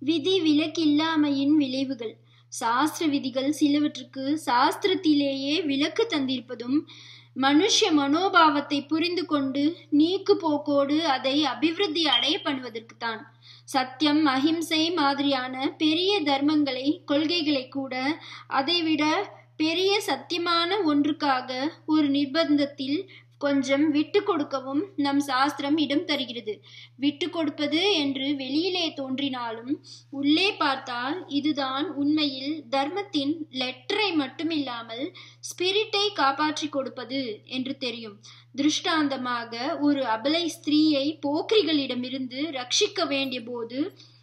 விதி விலக்கில்லாமையின் விளைவுகள். சாஸ்திர விதிகள் சிலவற்றுக்கு சாஸ்திரத்திலேயே விலக்கு தந்திருப்பதும் மனுஷ மனோபாவத்தை புரிந்து கொண்டு நீக்கு போக்கோடு அதை அபிவிருத்தி அடைய பண்ணுவதற்குத்தான். சத்தியம், அஹிம்சை மாதிரியான பெரிய தர்மங்களை, கொள்கைகளை கூட அதைவிட பெரிய சத்தியமான ஒன்றுக்காக ஒரு நிர்பந்தத்தில் கொஞ்சம் விட்டு கொடுக்கவும் நம் சாஸ்திரம் இடம் தருகிறது. விட்டு கொடுப்பது என்று வெளியிலே தோன்றினாலும் உள்ளே பார்த்தால் இதுதான் உண்மையில் தர்மத்தின் லெட்டரை மட்டுமில்லாமல் ஸ்பிரிட்டை காப்பாற்றி கொடுப்பது என்று தெரியும். திருஷ்டாந்தமாக ஒரு அபலை ஸ்திரீயை போக்கிரிகளிடமிருந்து ரட்சிக்க வேண்டிய போது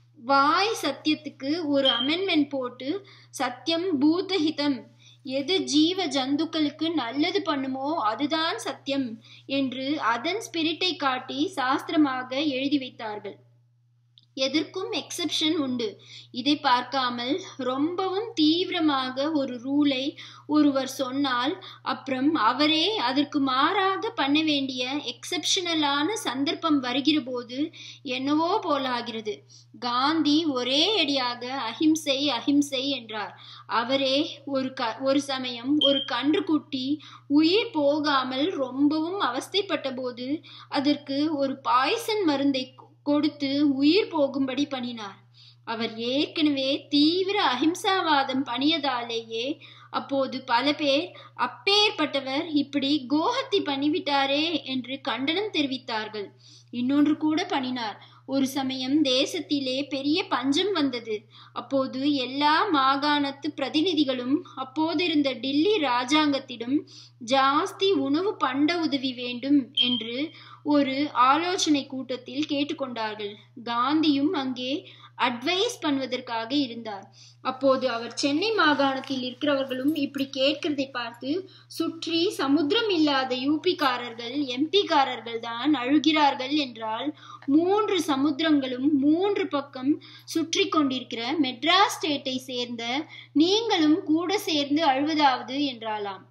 வாய் சத்தியத்துக்கு ஒரு அமெண்ட்மெண்ட் போட்டு சத்தியம் பூதஹிதம், எது ஜீவ ஜந்துக்களுக்கு நல்லது பண்ணுமோ அதுதான் சத்தியம் என்று அதன் ஸ்பிரிட்டை காட்டி சாஸ்திரமாக எழுதி வைத்தார்கள். எதற்கும் எக்ஸெப்ஷன் உண்டு. இதை பார்க்காமல் ரொம்பவும் தீவிரமாக ஒரு ரூலை ஒருவர் சொன்னால் அப்புறம் அவரே அதற்கு மாறாக பண்ண வேண்டிய எக்ஸெப்ஷனலான சந்தர்ப்பம் வருகிற போது என்னவோ போலாகிறது. காந்தி ஒரே அடியாக அஹிம்சை அஹிம்சை என்றார். அவரே ஒரு சமயம் ஒரு கன்றுக்குட்டி உயிர் போகாமல் ரொம்பவும் அவஸ்தைப்பட்ட போது அதற்கு ஒரு பாய்சன் மருந்தை கொடுத்து உயிர் போகும்படி பண்ணினார். அவர் ஏற்கனவே தீவிர அஹிம்சாவாதம் பண்ணியதாலேயே அப்போது பல பேர் அப்பேற்பட்டவர் இப்படி கோஹத்தி பண்ணிவிட்டாரே என்று கண்டனம் தெரிவித்தார்கள். இன்னொன்று கூட பண்ணினார். ஒரு சமயம் தேசத்திலே பெரிய பஞ்சம் வந்தது. அப்போது எல்லா மாகாணத்து பிரதிநிதிகளும் அப்போதிருந்த டில்லி ராஜாங்கத்திடம் ஜாஸ்தி உணவு பண்ட உதவி வேண்டும் என்று ஒரு ஆலோசனை கூட்டத்தில் கேட்டுக்கொண்டார்கள். காந்தியும் அங்கே அட்வைஸ் பண்ணுவதற்காக இருந்தார். அப்போது அவர் சென்னை மாகாணத்தில் இருக்கிறவர்களும் இப்படி கேட்கிறதை பார்த்து சுற்றி சமுத்திரம் இல்லாத யூபிக்காரர்கள், எம்பிக்காரர்கள் தான் அழுகிறார்கள் என்றால் 3 சமுத்திரங்களும் 3 பக்கம் சுற்றி கொண்டிருக்கிற மெட்ராஸ் ஸ்டேட்டை சேர்ந்த நீங்களும் கூட சேர்ந்து அழுவதாவது என்றாலாம்.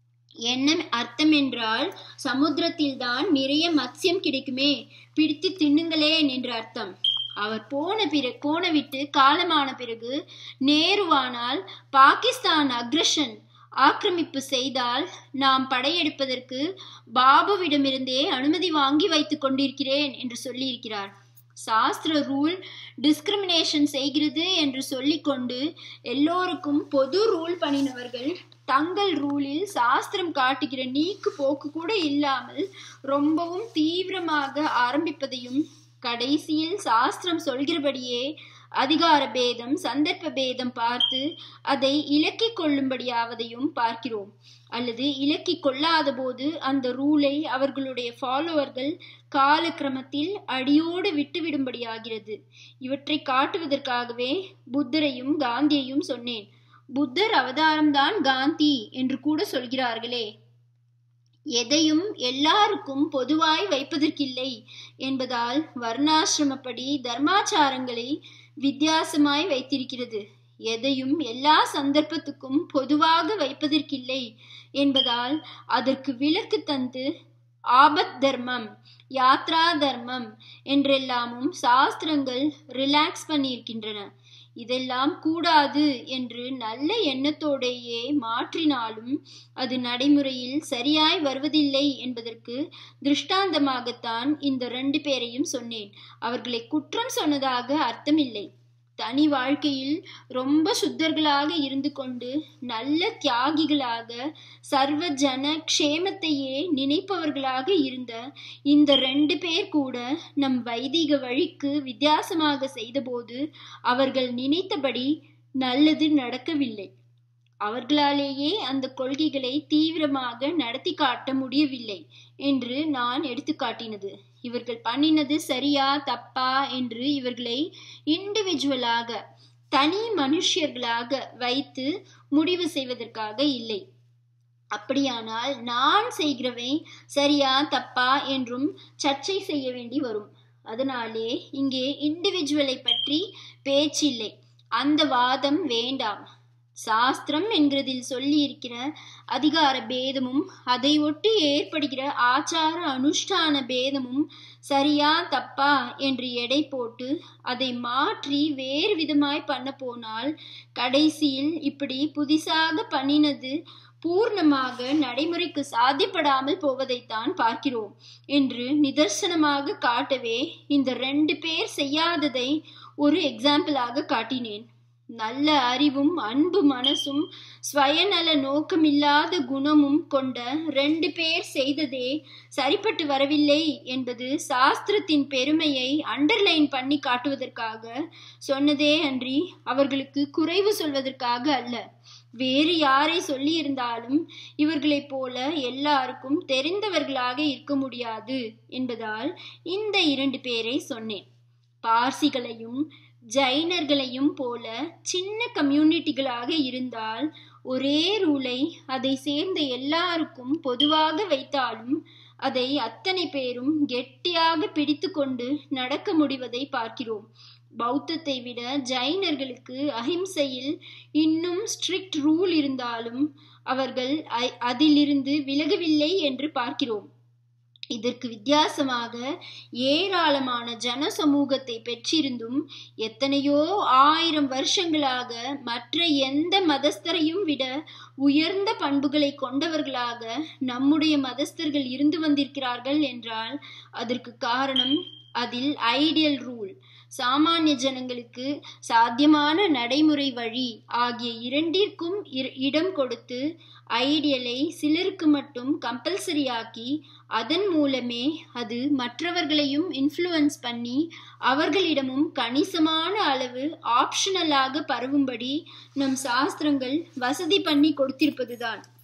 என்ன அர்த்தம் என்றால் சமுத்திரத்தில் தான் நிறைய மத்சியம் கிடைக்குமே, பிடித்து தின்னுங்களேன் என்று அர்த்தம். அவர் போன விட்டு காலமான பிறகு நேருவானால் பாகிஸ்தான் ஆக்கிரமிப்பு செய்தால் நாம் படையெடுப்பதற்கு பாபுவிடமிருந்தே அனுமதி வாங்கி வைத்துக் கொண்டிருக்கிறேன் என்று சொல்லியிருக்கிறார். சாஸ்திர ரூல் டிஸ்கிரிமினேஷன் செய்கிறது என்று சொல்லிக்கொண்டு எல்லோருக்கும் பொது ரூல் பண்ணினவர்கள் தங்கள் ரூலில் சாஸ்திரம் காட்டுகிற நீக்கு போக்கு கூட இல்லாமல் ரொம்பவும் தீவிரமாக ஆரம்பிப்பதையும் கடைசியில் சாஸ்திரம் சொல்கிறபடியே அதிகார பேதம், சந்தர்ப்ப பேதம் பார்த்து அதை இலக்கிக் கொள்ளும்படியாவதையும் பார்க்கிறோம். அல்லது இலக்கிக் கொள்ளாத போது அந்த ரூலை அவர்களுடைய ஃபாலோவர்கள் காலக்கிரமத்தில் அடியோடு விட்டுவிடும்படியாகிறது. இவற்றை காட்டுவதற்காகவே புத்தரையும் காந்தியையும் சொன்னேன். புத்தர் அவதாரம்தான் காந்தி என்று கூட சொல்கிறார்களே. எதையும் எல்லாருக்கும் பொதுவாய் வைப்பதற்கில்லை என்பதால் வர்ணாசிரமப்படி தர்மாச்சாரங்களை வித்தியாசமாய் வைத்திருக்கிறது. எதையும் எல்லா சந்தர்ப்பத்துக்கும் பொதுவாக வைப்பதற்கில்லை என்பதால் அதற்கு விலக்கு தந்து ஆபத் தர்மம், யாத்ரா தர்மம் என்றெல்லாமும் சாஸ்திரங்கள் ரிலாக்ஸ் பண்ணியிருக்கின்றன. இதெல்லாம் கூடாது என்று நல்ல எண்ணத்தோடையே மாற்றினாலும் அது நடைமுறையில் சரியாய் வருவதில்லை என்பதற்கு திருஷ்டாந்தமாகத்தான் இந்த 2 பேரையும் சொன்னேன். அவர்களை குற்றம் சொன்னதாக அர்த்தமில்லை. தனி வாழ்க்கையில் ரொம்ப சுத்தர்களாக இருந்து கொண்டு நல்ல தியாகிகளாக சர்வ ஜன க்ஷேமத்தையே நினைப்பவர்களாக இருந்த இந்த 2 பேர் கூட நம் வைதிக வழிக்கு வித்தியாசமாக செய்தபோது அவர்கள் நினைத்தபடி நல்லது நடக்கவில்லை. அவர்களாலேயே அந்த கொள்கைகளை தீவிரமாக நடத்தி காட்ட முடியவில்லை என்று நான் எடுத்து காட்டினது. இவர்கள் பண்ணினது சரியா தப்பா என்று இவர்களை இண்டிவிஜுவலாக தனி மனுஷர்களாக வைத்து முடிவு செய்வதற்காக இல்லை. அப்படியானால் நான் செய்கிறவை சரியா தப்பா என்றும் சர்ச்சை செய்ய வேண்டி வரும். அதனாலே இங்கே இண்டிவிஜுவலை பற்றி பேச்சில்லை. அந்த வாதம் வேண்டாம். சாஸ்திரம் என்கிறதில் சொல்லி இருக்கிற அதிகார பேதமும் அதை ஒட்டி ஏற்படுகிற ஆச்சார அனுஷ்டான பேதமும் சரியா தப்பா என்று எடை போட்டு அதை மாற்றி வேறு விதமாய் பண்ண போனால் கடைசியில் இப்படி புதிசாக பண்ணினது பூர்ணமாக நடைமுறைக்கு சாத்தியப்படாமல் போவதைத்தான் பார்க்கிறோம் என்று நிதர்சனமாக காட்டவே இந்த 2 பேர் செய்யாததை ஒரு எக்ஸாம்பிளாக காட்டினேன். நல்ல அறிவும் அன்பு மனசும் ஸ்வயநல நோக்கமில்லாத குணமும் கொண்ட 2 பேர் செய்ததே சரிப்பட்டு வரவில்லை என்பது சாஸ்திரத்தின் பெருமையை அண்டர்லைன் பண்ணி காட்டுவதற்காக சொன்னதே அன்றி அவர்களுக்கு குறைவு சொல்வதற்காக அல்ல. வேறு யாரை சொல்லி இருந்தாலும் இவர்களைப் போல எல்லாருக்கும் தெரிந்தவர்களாக இருக்க முடியாது என்பதால் இந்த 2 பேரை சொன்னேன். பார்சிகளையும் ஜைனர்களையும் போல சின்ன கம்யூனிட்டிகளாக இருந்தால் ஒரே ரூலை அதை சேர்ந்த எல்லாருக்கும் பொதுவாக வைத்தாலும் அதை அத்தனை பேரும் கெட்டியாக பிடித்து கொண்டு நடக்க முடிவதை பார்க்கிறோம். பௌத்தத்தை விட ஜைனர்களுக்கு அஹிம்சையில் இன்னும் ஸ்ட்ரிக்ட் ரூல் இருந்தாலும் அவர்கள் அதிலிருந்து விலகவில்லை என்று பார்க்கிறோம். இதற்கு வித்தியாசமாக ஏராளமான ஜன சமூகத்தை பெற்றிருந்தும் எத்தனையோ 1000 வருஷங்களாக மற்ற எந்த மதஸ்தரையும் விட உயர்ந்த பண்புகளை கொண்டவர்களாக நம்முடைய மதஸ்தர்கள் இருந்து வந்திருக்கிறார்கள் என்றால் அதற்கு காரணம் அதில் ஐடியல் ரூல், சாமானிய ஜனங்களுக்கு சாத்தியமான நடைமுறை வழி ஆகிய இரண்டிற்கும் இடம் கொடுத்து ஐடியலை சிலருக்கு மட்டும் கம்பல்சரியாக்கி அதன் மூலமே அது மற்றவர்களையும் இன்ஃப்ளூயன்ஸ் பண்ணி அவர்களிடமும் கணிசமான அளவு ஆப்ஷனலாக பரவும்படி நம் சாஸ்திரங்கள் வசதி பண்ணி கொடுத்திருப்பதுதான்.